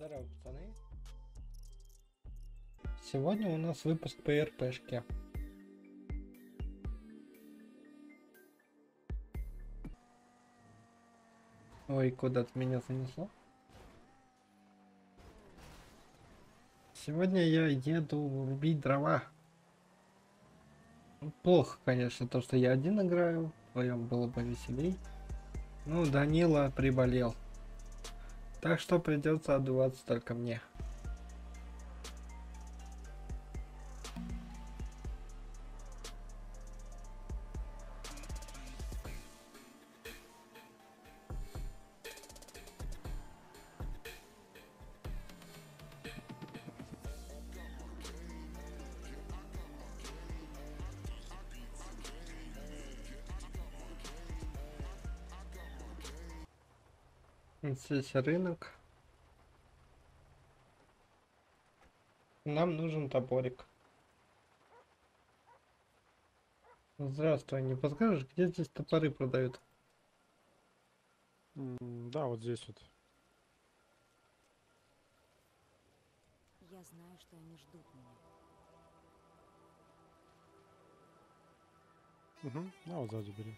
Здорово, пацаны. Сегодня у нас выпуск по РПшке. Ой, куда-то меня занесло. Сегодня я еду рубить дрова. Плохо, конечно, то, что я один играю. Вдвоем было бы веселей. Ну, Данила приболел. Так что придется отдуваться только мне. Здесь рынок. Нам нужен топорик. Здравствуй, не подскажешь, где здесь топоры продают? Да, вот здесь вот. Я знаю, что они ждут меня. Да, вот сзади бери.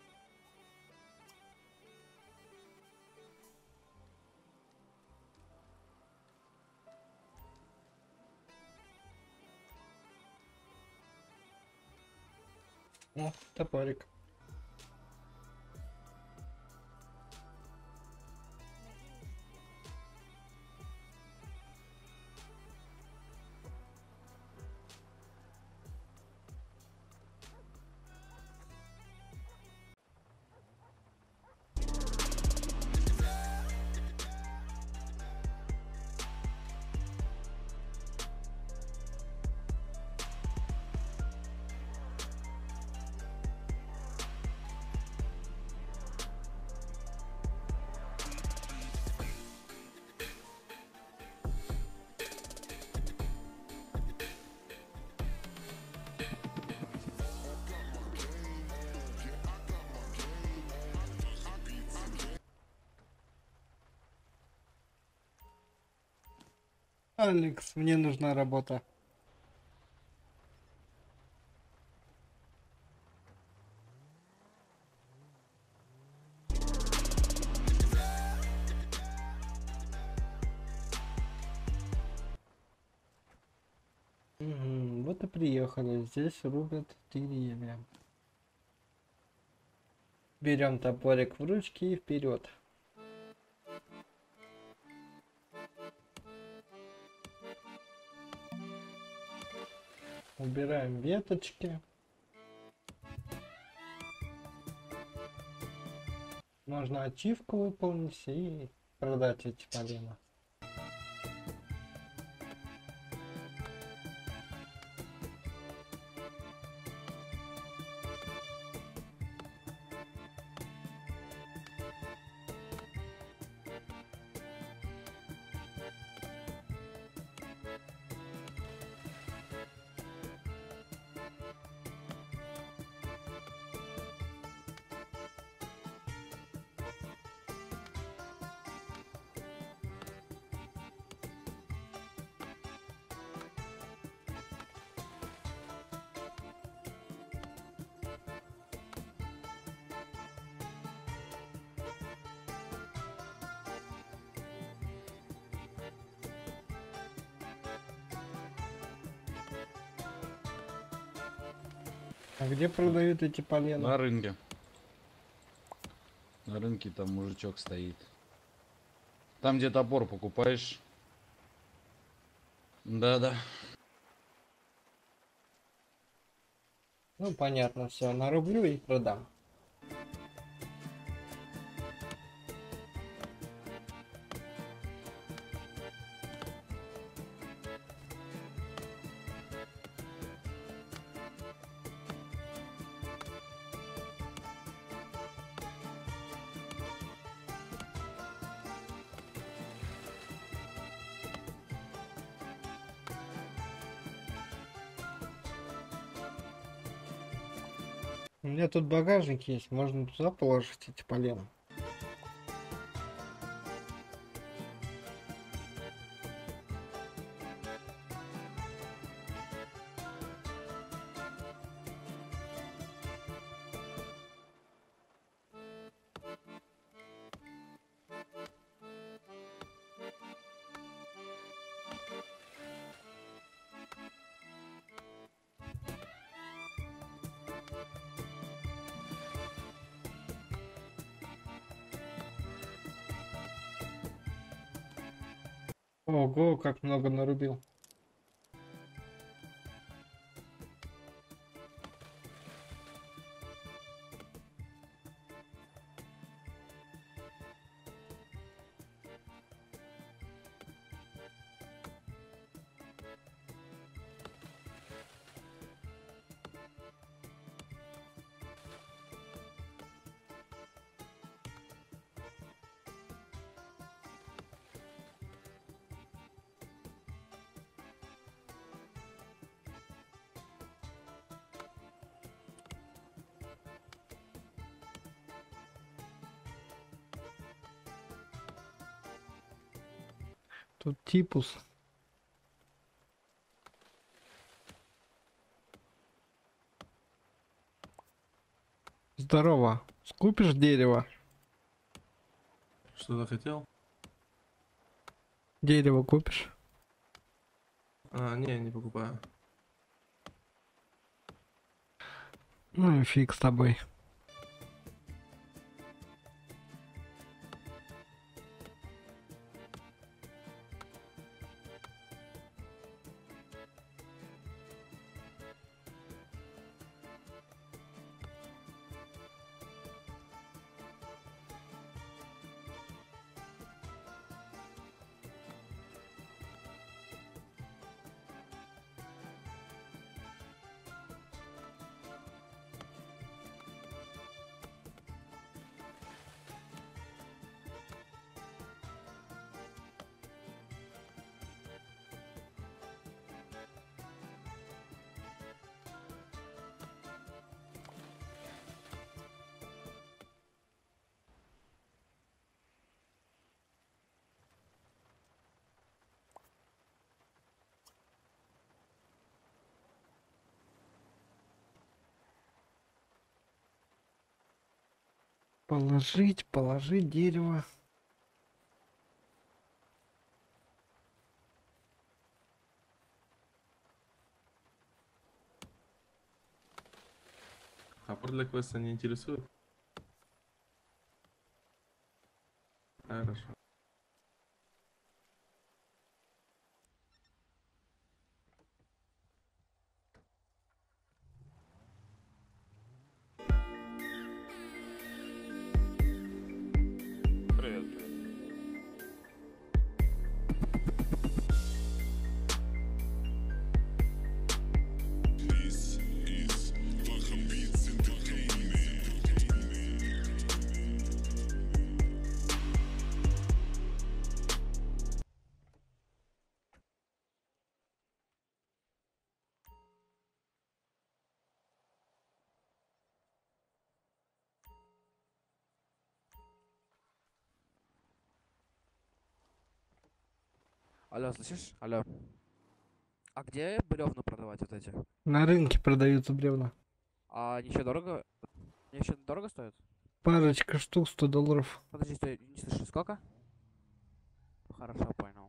О, топорик. Алекс, мне нужна работа. Вот и приехали. Здесь рубят деревья. Берем топорик в ручки и вперед. Убираем веточки. Можно ачивку выполнить и продать эти полена. А где продают эти полена? На рынке. На рынке там мужичок стоит. Там, где топор покупаешь. Да-да. Ну понятно, все, нарублю и продам. У меня тут багажник есть, можно туда положить эти полена. Ого, как много нарубил. Тут типус. Здорово. Скупишь дерево? Что ты хотел? Дерево купишь? Не покупаю. Ну и фиг с тобой. Положить дерево. Топор для квеста не интересует? Хорошо. Привет, привет. Алло, слышишь? Алло. А где бревна продавать вот эти? На рынке продаются бревна. А они еще дорого? Они еще дорого стоят? Парочка штук, $100. Подожди, стой, не слышу, сколько? Хорошо, понял.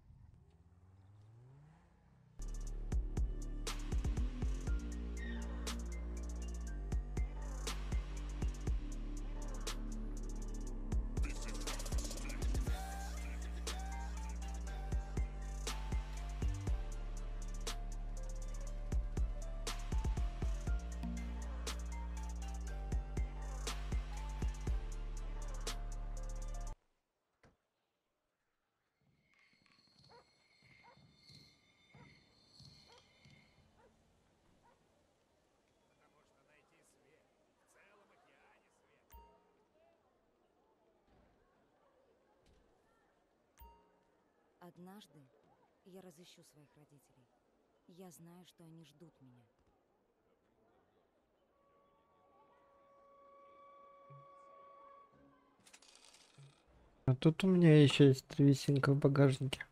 Однажды я разыщу своих родителей. Я знаю, что они ждут меня. А тут у меня еще есть древесинка в багажнике.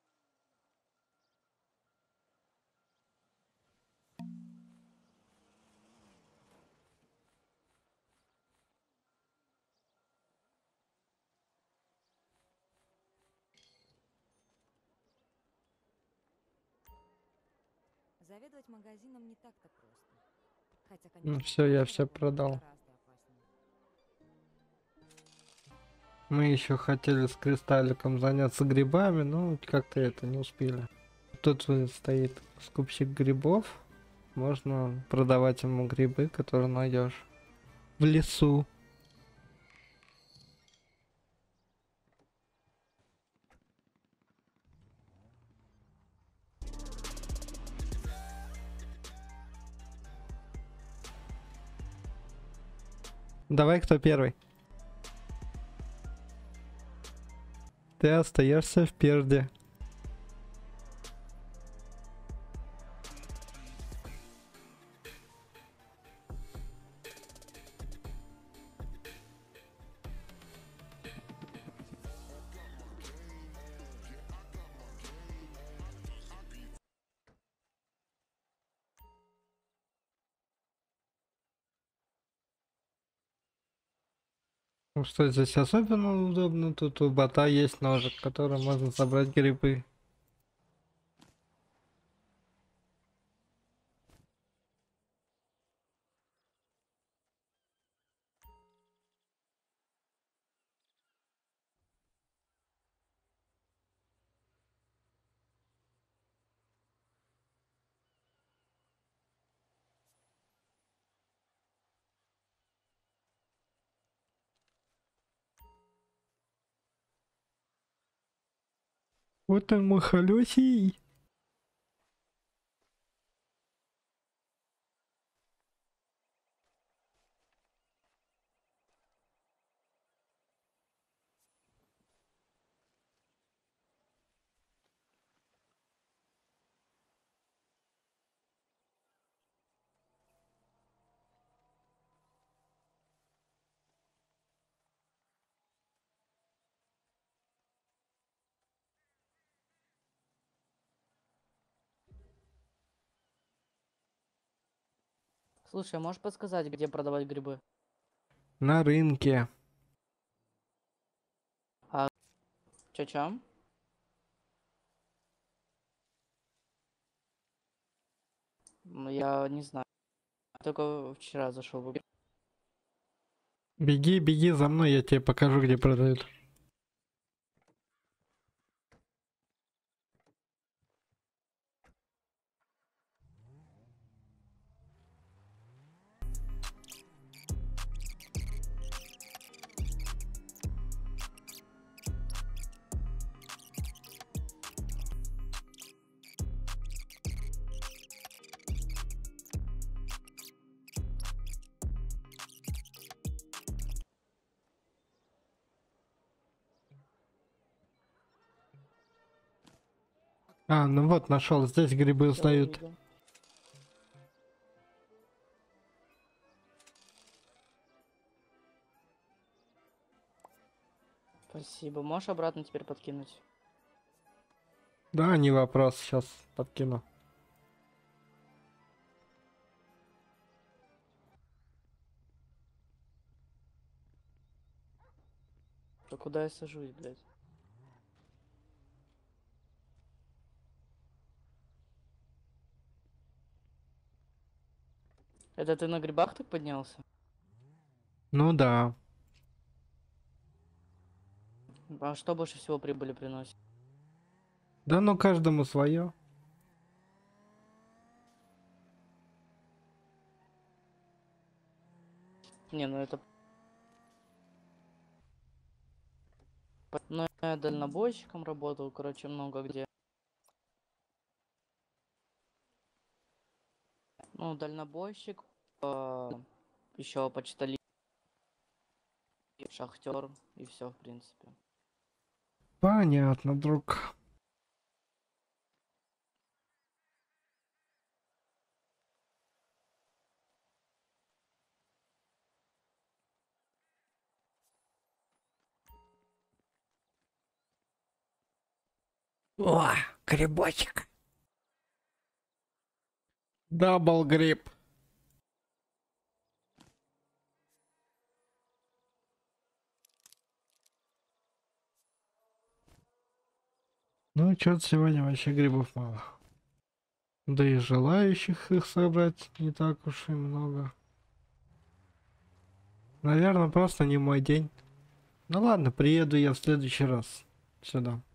Заведовать магазином не так-то просто. Хотя, Ну конечно, все, я торговля все работает продал. гораздо опаснее. Мы еще хотели с Кристалликом заняться грибами, но как-то это не успели. Тут стоит скупщик грибов. Можно продавать ему грибы, которые найдешь в лесу. Давай, кто первый? Ты остаешься впереди. Ну что здесь особенно удобно? Тут у бота есть ножик, которым можно собрать грибы. Вот он махалёсий. Слушай, а можешь подсказать, где продавать грибы? На рынке. Чё-чё? Я не знаю. Только вчера зашел в игру. Беги, беги за мной, я тебе покажу, где продают. А, ну вот, нашел. Здесь грибы Всё, сдают. увидел. Спасибо. Можешь обратно теперь подкинуть? Да, не вопрос, сейчас подкину. Да куда я сажусь, блядь? Это ты на грибах так поднялся? Ну да. А что больше всего прибыли приносит? Да ну каждому свое. Не, ну это... Ну, я дальнобойщиком работал, короче, много где. Ну, дальнобойщик, еще почтальон, шахтер и все, в принципе. Понятно, друг. О, грибочек. Дабл гриб. Ну, что-то сегодня вообще грибов мало. Да и желающих их собрать не так уж и много. Наверное, просто не мой день. Ну ладно, приеду я в следующий раз сюда.